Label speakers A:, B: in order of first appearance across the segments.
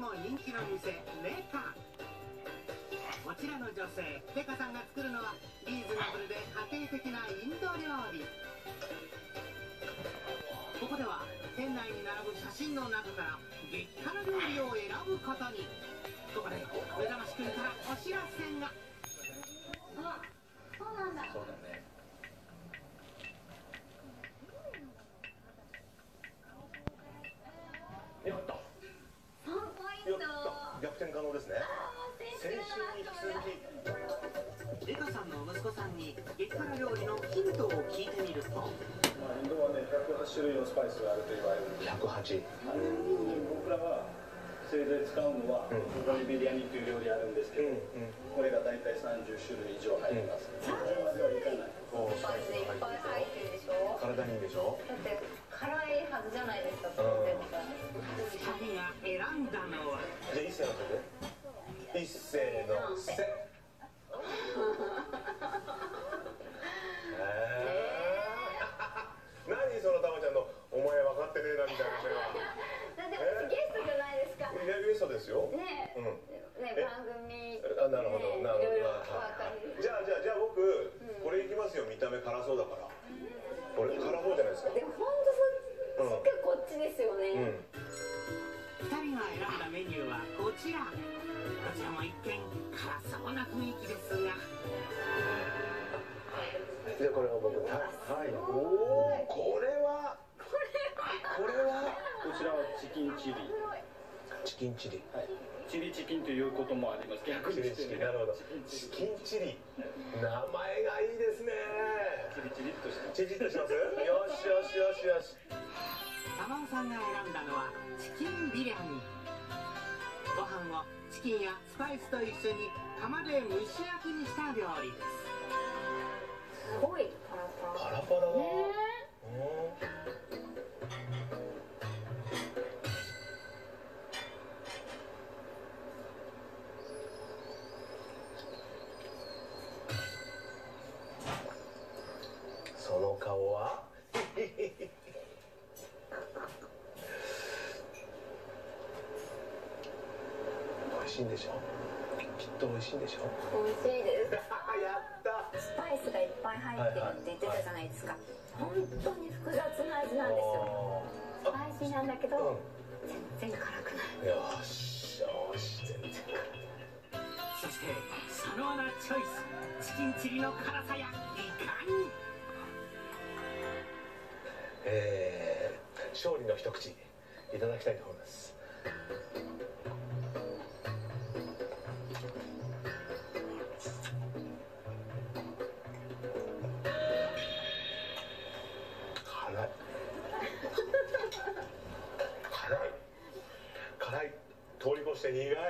A: も人気の店レカ。こちらの女性レカさんが作るのはリーズナブルで家庭的なインド料理。ここでは店内に並ぶ写真の中から激辛料理を選ぶことに。ここで目覚ましくんからお知らせが。
B: あ、そうなんだ。
C: そうだね。やった。
B: 3ポイント。
C: 逆転可能ですね。先週に引き続き。
A: レカさんの息子さんに激辛料理のヒントを聞いてみると、
D: インドはね、108種類のスパイスがあると言われるんです。
C: 108。
D: 僕らはせいぜい使うのはゴリビリヤニという料理あるんですけど、これが大体30種類以上入ります。それまではいかない。
B: スパイスいっぱい入ってるでしょ。
C: 体にいいでしょ。
B: だって辛いはずじゃないですか。絶対。
A: 2人が選んだのは。
C: じゃあ一斉のせて。一斉のせ。何そのたまちゃんのお前分かってねえなみたいな目は。
B: だって私ゲストじゃないですか。
C: いやゲストですよ。
B: ねえ、ね番組。
C: あ、なるほどなるほど。
B: いろいろ分かる。
C: じゃあ僕これいきますよ。見た目辛そうだから。これ辛そうじゃないですか。
B: でも本当そっちかこっちですよね。
A: 2人が選んだメニューはこちら。こちらも一見辛そうな雰囲気ですが。
C: でこれは僕はい。おお、これは
D: こちらはチキンチリ。
C: チキンチリ。
D: はい。チリチキンということもあります。逆にしてね。
C: なるほど。チキンチリ。名前がいいですね。
D: チリチリっとしてます。
C: チリッとします。よしよしよしよし。
A: 玉尾さんが選んだのはチキンビリヤニ。ご飯をチキンやスパイスと一緒に釜で蒸し焼きにした料理です。
B: すごいパラパラ。
C: パラパラだ。その顔は美味しいんでしょ。きっと美味しいんでしょ。
B: 美味しいです。
C: やった。
B: スパイスがいっぱい入ってるって言ってたじゃないですか。本当に複雑な味なんですよ。スパイシーなんだけど、全然辛くない。
C: よしよし、全然辛くない。
A: そして佐野アナチョイス、チキンチリの辛さやいかに。
C: 勝利の一口いただきたいと思います。辛い通り越して苦い。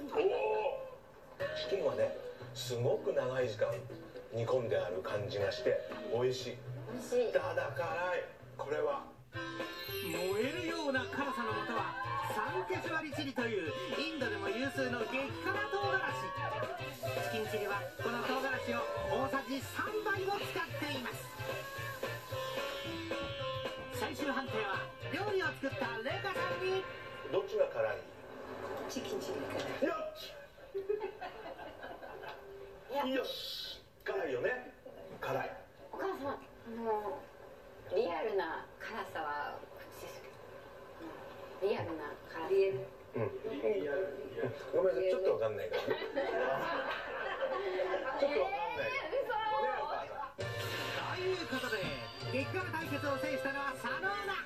C: チキンはねすごく長い時間煮込んである感じがして美味しい。ただ辛い。これは
A: 燃えるような辛さのもとはサンケシュワリチリというインドでも有数の激辛唐辛子。チキンチリはこの唐辛子を大さじ3杯を使っています。最終判定は料理を作ったレカさんに。
C: どっちが辛い？
B: チキンチリ辛い。
C: よしよし。辛いよね。辛い。
B: お母さん、リアルな辛さはこっちですけど、リアルな辛さ。
C: ごめんなさい、ちょっとわかんないからね。ちょっとわかんない。
A: ということで激辛対決を制したのは佐野アナ。